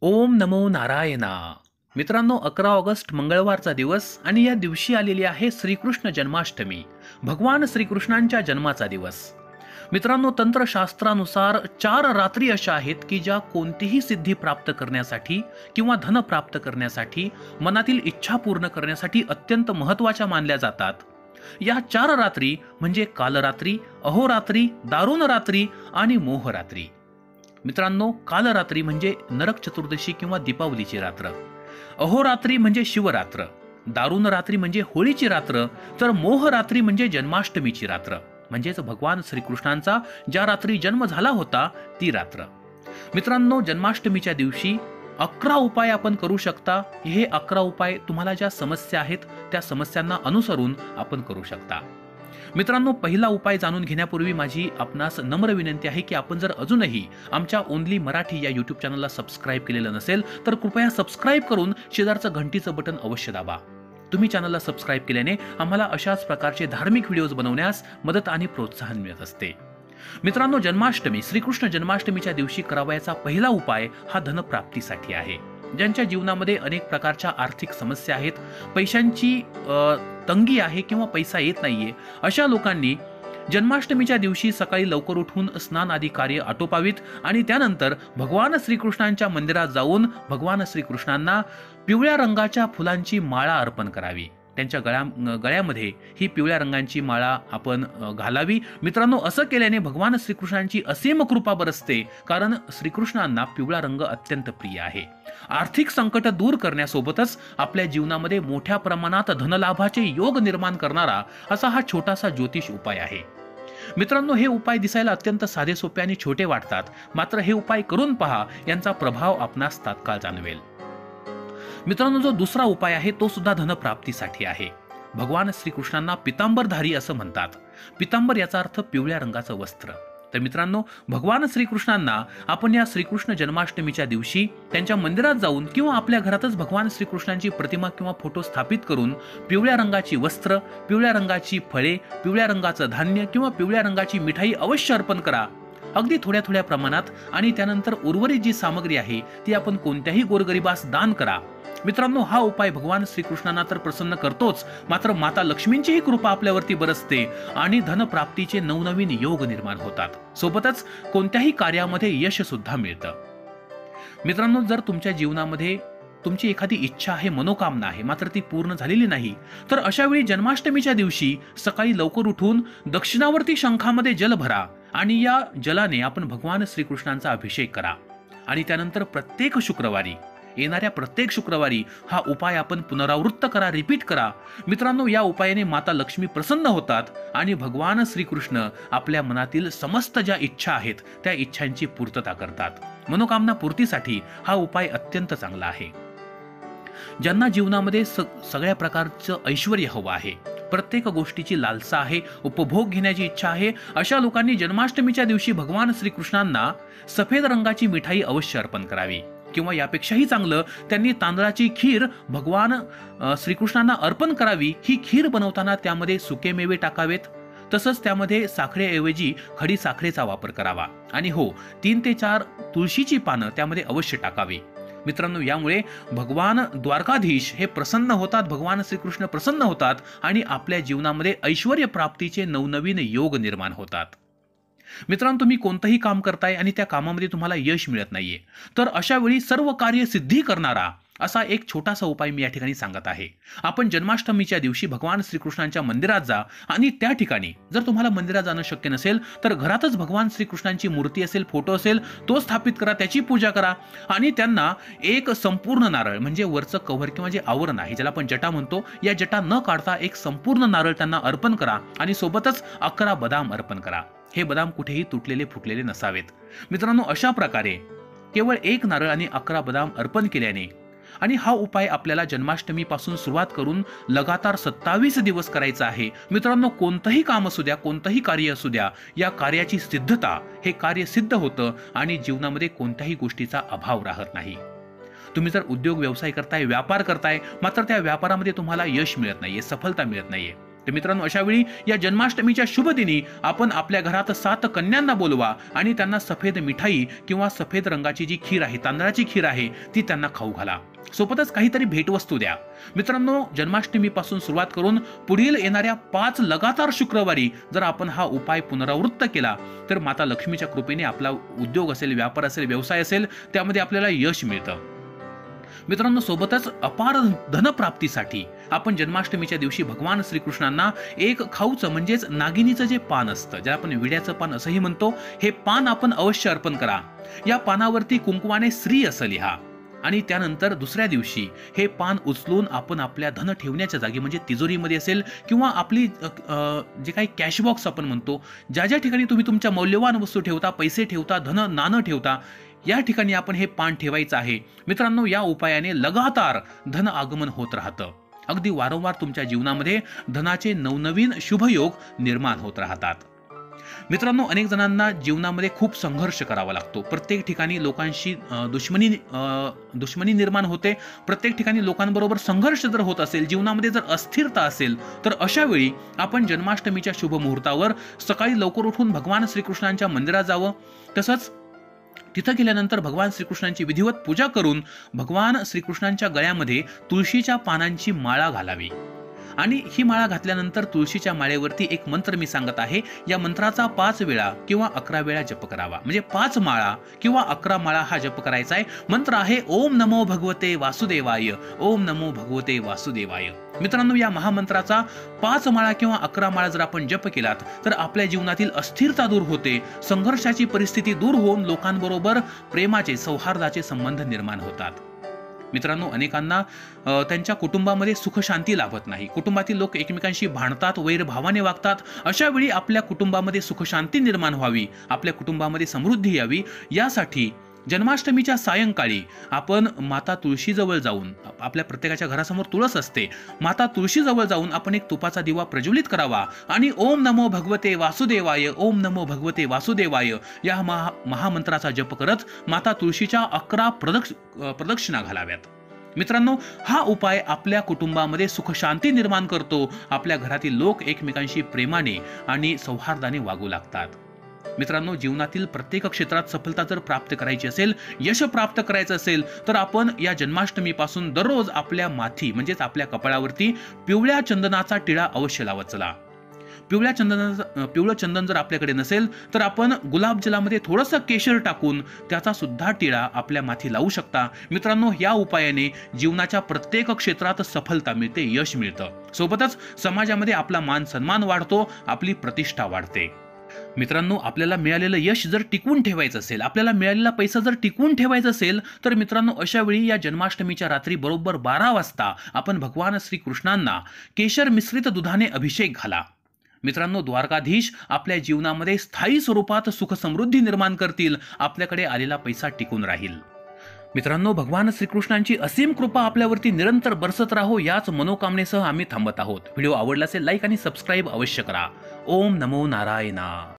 ओम नमो नारायणा. मित्रांनो, 11 ऑगस्ट मंगळवारचा दिवस आणि या दिवशी आलेली आहे श्रीकृष्ण जन्माष्टमी, भगवान श्रीकृष्णांच्या जन्माचा दिवस. मित्रांनो, तंत्रशास्त्रानुसार 4 रात्री अशा आहेत की ज्या कोणतीही सिद्धी प्राप्त करण्यासाठी किंवा धन प्राप्त करण्यासाठी, मनातील इच्छा पूर्ण करण्यासाठी अत्यंत महत्त्वाच्या मानल्या जातात. या 4 रात्री म्हणजे कालरात्री, अहोरात्री, दारुण रात्री आणि मोहरात्री. मित्रांनो, कालरात्री म्हणजे नरक चतुर्दशी किंवा दीपावलीची रात्र, अहोरात्री म्हणजे शिवरात्र, दारुण रात्री म्हणजे होळीची रात्र, तर मोहरात्री म्हणजे जन्माष्टमीची रात्र, म्हणजेच भगवान श्रीकृष्णांचा ज्या रात्री जन्म झाला होता ती रात्र. मित्रांनो, जन्माष्टमीच्या दिवशी 11 उपाय आपण करू शकता. हे 11 उपाय तुम्हाला ज्या समस्या आहेत त्या समस्यांना अनुसरून आपण करू शकता. मित्रांनो, पहिला उपाय जाणून घेण्यापूर्वी माझी आपणास नम्र विनंती आहे की आपण जर अजूनही आमच्या ओनली मराठी या यूट्यूब चॅनलला सबस्क्राईब केलेलं नसेल तर कृपया सबस्क्राईब करून शेजारचं घंटीचं बटन अवश्य दाबा. तुम्ही चॅनलला सबस्क्राईब केल्याने आम्हाला अशाच प्रकारचे धार्मिक व्हिडिओज बनवण्यास मदत आणि प्रोत्साहन मिळत असते. मित्रांनो, जन्माष्टमी, श्रीकृष्ण जन्माष्टमीच्या दिवशी करावयाचा पहिला उपाय हा धनप्राप्तीसाठी आहे. ज्यांच्या जीवनामध्ये अनेक प्रकारच्या आर्थिक समस्या आहेत, पैशांची तंगी आहे किंवा पैसा येत नाहीये, अशा लोकांनी जन्माष्टमीच्या दिवशी सकाळी लवकर उठून स्नान आदी कार्य आटोपावीत आणि त्यानंतर भगवान श्रीकृष्णांच्या मंदिरात जाऊन भगवान श्रीकृष्णांना पिवळ्या रंगाच्या फुलांची माळा अर्पण करावी. त्यांच्या गळ्यामध्ये ही पिवळ्या रंगाची माळा आपण घालावी. मित्रांनो, असं केल्याने भगवान श्रीकृष्णांची असीम कृपा बरसते, कारण श्रीकृष्णांना पिवळा रंग अत्यंत प्रिय आहे. आर्थिक संकट दूर करण्यासोबतच आपल्या जीवनामध्ये मोठ्या प्रमाणात धनलाभाचे योग निर्माण करणारा असा हा छोटासा ज्योतिष उपाय आहे. मित्रांनो, हे उपाय दिसायला अत्यंत साधे सोपे आणि छोटे वाटतात, मात्र हे उपाय करून पहा, यांचा प्रभाव आपणास तात्काळ जाणवेल. मित्रांनो, जो दुसरा उपाय आहे तो सुद्धा धनप्राप्तीसाठी आहे. भगवान श्रीकृष्णांना पितांबरधारी असं म्हणतात. पितांबर याचा अर्थ पिवळ्या रंगाचं वस्त्र. तर मित्रांनो, भगवान श्रीकृष्णांना आपण या श्रीकृष्ण जन्माष्टमीच्या दिवशी त्यांच्या मंदिरात जाऊन किंवा आपल्या घरातच भगवान श्रीकृष्णांची प्रतिमा किंवा फोटो स्थापित करून पिवळ्या रंगाची वस्त्र, पिवळ्या रंगाची फळे, पिवळ्या रंगाचं धान्य किंवा पिवळ्या रंगाची मिठाई अवश्य अर्पण करा, अगदी थोड्या थोड्या प्रमाणात. आणि त्यानंतर उर्वरित जी सामग्री आहे ती आपण कोणत्याही गोरगरिबास दान करा. मित्रांनो, हा उपाय भगवान श्रीकृष्णांना तर प्रसन्न करतोच, मात्र माता लक्ष्मींचीही कृपा आपल्यावरती बरसते आणि धनप्राप्तीचे नवनवीन योग निर्माण होतात. सोबतच कोणत्याही कार्यामध्ये यश सुद्धा मिळतं. मित्रांनो, जर तुमच्या जीवनामध्ये तुमची एखादी इच्छा आहे, मनोकामना आहे, मात्र ती पूर्ण झालेली नाही, तर अशा वेळी जन्माष्टमीच्या दिवशी सकाळी लवकर उठून दक्षिणावर्ती शंखामध्ये जल भरा आणि या जलाने आपण भगवान श्रीकृष्णांचा अभिषेक करा. आणि त्यानंतर येणाऱ्या प्रत्येक शुक्रवारी हा उपाय आपण पुनरावृत्त करा, रिपीट करा. मित्रांनो, या उपायाने माता लक्ष्मी प्रसन्न होतात आणि भगवान श्रीकृष्ण आपल्या मनातील समस्त ज्या इच्छा आहेत त्या इच्छांची पूर्तता करतात. मनोकामना पूर्तीसाठी हा उपाय अत्यंत चांगला आहे. ज्यांना जीवनामध्ये सगळ्या प्रकारचं ऐश्वर्य हवं आहे, प्रत्येक गोष्टीची लालसा आहे, उपभोग घेण्याची इच्छा आहे, अशा लोकांनी जन्माष्टमीच्या दिवशी भगवान श्रीकृष्णांना सफेद रंगाची मिठाई अवश्य अर्पण करावी. किंवा यापेक्षाही चांगलं, त्यांनी तांदळाची खीर भगवान श्रीकृष्णांना अर्पण करावी. ही खीर बनवताना त्यामध्ये सुके मेवे टाकावेत, तसंच त्यामध्ये साखरेऐवजी खडी साखरेचा वापर करावा. आणि हो, 3 ते 4 तुळशीची पानं त्यामध्ये अवश्य टाकावी. मित्रांनो, यामुळे भगवान द्वारकाधीश हे प्रसन्न होतात, भगवान श्रीकृष्ण प्रसन्न होतात आणि आपल्या जीवनामध्ये ऐश्वर्य प्राप्तीचे नवनवीन योग निर्माण होतात. मित्रांनो, तुम्ही कोणतंही काम करताय आणि त्या कामामध्ये तुम्हाला यश मिळत नाहीये, तर अशा वेळी सर्व कार्य सिद्धी करणारा असा एक छोटासा उपाय मी या ठिकाणी सांगत आहे. आपण जन्माष्टमीच्या दिवशी भगवान श्रीकृष्णांच्या मंदिरात जा आणि त्या ठिकाणी, जर तुम्हाला मंदिरात जाणं शक्य नसेल तर घरातच भगवान श्रीकृष्णांची मूर्ती असेल, फोटो असेल, तो स्थापित करा, त्याची पूजा करा आणि त्यांना एक संपूर्ण नारळ, म्हणजे वरचं कव्हर किंवा जे आवरण आहे, ज्याला आपण जटा म्हणतो, या जटा न काढता एक संपूर्ण नारळ त्यांना अर्पण करा आणि सोबतच 11 बदाम अर्पण करा. हे बदाम कुठेही तुटलेले फुटलेले नसावेत. मित्रांनो, अशा प्रकारे केवळ 1 नारळ आणि 11 बदाम अर्पण केल्याने, आणि हा उपाय आपल्याला जन्माष्टमीपासून सुरुवात करून लगातार 27 दिवस करायचा आहे. मित्रांनो, कोणतंही काम असू द्या, कोणतंही कार्य असू द्या, या कार्याची सिद्धता, हे कार्य सिद्ध होतं आणि जीवनामध्ये कोणत्याही गोष्टीचा अभाव राहत नाही. तुम्ही जर उद्योग व्यवसाय करताय, व्यापार करताय, मात्र त्या व्यापारामध्ये तुम्हाला यश मिळत नाहीये, सफलता मिळत नाहीये, तर मित्रांनो, अशा वेळी या जन्माष्टमीच्या शुभ दिनी आपण आपल्या घरात 7 कन्यांना बोलवा आणि त्यांना सफेद मिठाई किंवा सफेद रंगाची जी खीर आहे, तांदळाची खीर आहे, ती त्यांना खाऊ घाला. सोबतच काहीतरी भेटवस्तू द्या. मित्रांनो, जन्माष्टमीपासून सुरुवात करून पुढील येणाऱ्या 5 लगातार शुक्रवारी जर आपण हा उपाय पुनरावृत्त केला तर माता लक्ष्मीच्या कृपेने आपला उद्योग असेल, व्यापार असेल, व्यवसाय असेल, त्यामध्ये आपल्याला यश मिळतं. मित्रांनो, सोबतच अपार धनप्राप्तीसाठी आपण जन्माष्टमीच्या दिवशी भगवान श्रीकृष्णांना एक खाऊचं म्हणजेच नागिनीचं जे पान असतं, ज्याला आपण विड्याचं पान असंही म्हणतो, हे पान आपण अवश्य अर्पण करा. या पानावरती कुंकवाने श्री असं लिहा आणि त्यानंतर दुसऱ्या दिवशी हे पान उचलून आपण आपल्या धन ठेवण्याच्या जागी म्हणजे तिजोरीमध्ये असेल किंवा आपली जे काही कॅशबॉक्स आपण म्हणतो, ज्या ज्या ठिकाणी तुम्ही तुमच्या मौल्यवान वस्तू ठेवता, पैसे ठेवता, धन नाणं ठेवता, या ठिकाणी आपण हे पान ठेवायचं आहे. मित्रांनो, या उपायाने लगातार धन आगमन होत राहतं. अगदी वारंवार तुमच्या जीवनामध्ये धनाचे नवनवीन शुभयोग निर्माण होत राहतात. मित्रांनो, अनेक जणांना जीवनामध्ये खूप संघर्ष करावा लागतो. प्रत्येक ठिकाणी लोकांशी दुश्मनी निर्माण होते. प्रत्येक ठिकाणी लोकांबरोबर संघर्ष जर होत असेल, जीवनामध्ये जर अस्थिरता असेल, तर अशा वेळी आपण जन्माष्टमीच्या शुभ मुहूर्तावर सकाळी लवकर उठून भगवान श्रीकृष्णांच्या मंदिरात जावं. तसंच तिथं गेल्यानंतर भगवान श्रीकृष्णांची विधिवत पूजा करून भगवान श्रीकृष्णांच्या गळ्यामध्ये तुळशीच्या पानांची माळा घालावी आणि ही माळा घातल्यानंतर तुळशीच्या माळेवरती एक मंत्र मी सांगत आहे, या मंत्राचा 5 वेळा किंवा 11 वेळा जप करावा. म्हणजे 5 माळा किंवा 11 माळा हा जप करायचा आहे. मंत्र आहे ओम नमो भगवते वासुदेवाय, ओम नमो भगवते वासुदेवाय. मित्रांनो, या महामंत्राचा 5 माळा किंवा 11 माळा जर आपण जप केलात तर आपल्या जीवनातील अस्थिरता दूर होते, संघर्षाची परिस्थिती दूर होऊन लोकांबरोबर प्रेमाचे, सौहार्दाचे संबंध निर्माण होतात. मित्रांनो, अनेकांना त्यांच्या कुटुंबामध्ये सुख शांती लाभत नाही. कुटुंबातील लोक एकमेकांशी भांडतात, वैरभावाने वागतात. अशा वेळी आपल्या कुटुंबामध्ये सुख शांती निर्माण व्हावी, आपल्या कुटुंबामध्ये समृद्धी यावी, यासाठी जन्माष्टमीच्या सायंकाळी आपण माता तुळशीजवळ जाऊन, आपल्या प्रत्येकाच्या घरासमोर तुळस असते, माता तुळशीजवळ जाऊन आपण एक तुपाचा दिवा प्रज्वलित करावा आणि ओम नमो भगवते वासुदेवाय, ओम नमो भगवते वासुदेवाय या महामंत्राचा जप करत माता तुळशीच्या 11 प्रदक्षिणा घालाव्यात. मित्रांनो, हा उपाय आपल्या कुटुंबामध्ये सुख शांती निर्माण करतो. आपल्या घरातील लोक एकमेकांशी प्रेमाने आणि सौहार्दाने वागू लागतात. मित्रांनो, जीवनातील प्रत्येक क्षेत्रात सफलता जर प्राप्त करायची असेल, यश प्राप्त करायचं असेल, तर आपण या जन्माष्टमीपासून दररोज आपल्या माथी म्हणजेच आपल्या कपाळावरती पिवळ्या चंदनाचा टिळा अवश्य लावत चला. पिवळं चंदन जर आपल्याकडे नसेल तर आपण गुलाबजलामध्ये थोडंसं केशर टाकून त्याचा सुद्धा टिळा आपल्या माथी लावू शकता. मित्रांनो, या उपायाने जीवनाच्या प्रत्येक क्षेत्रात सफलता मिळते, यश मिळतं. सोबतच समाजामध्ये आपला मान सन्मान वाढतो, आपली प्रतिष्ठा वाढते. मित्रांनो, आपल्याला मिळालेलं यश जर टिकवून ठेवायचं असेल, आपल्याला मिळालेला पैसा जर टिकवून ठेवायचा असेल, तर मित्रांनो, अशा वेळी या जन्माष्टमीच्या रात्री बरोबर 12 वाजता आपण भगवान श्रीकृष्णांना केशर मिश्रित दुधाने अभिषेक घाला. मित्रांनो, द्वारकाधीश आपल्या जीवनामध्ये स्थायी स्वरूपात सुख समृद्धी निर्माण करतील. आपल्याकडे आलेला पैसा टिकून राहील. मित्रांनो, भगवान श्रीकृष्णांची असीम कृपा आपल्यावरती निरंतर बरसत राहो, याच मनोकामनेसह आम्ही थांबत आहोत. व्हिडिओ आवडला असेल लाईक आणि सबस्क्राईब अवश्य करा. ओम नमो नारायणा.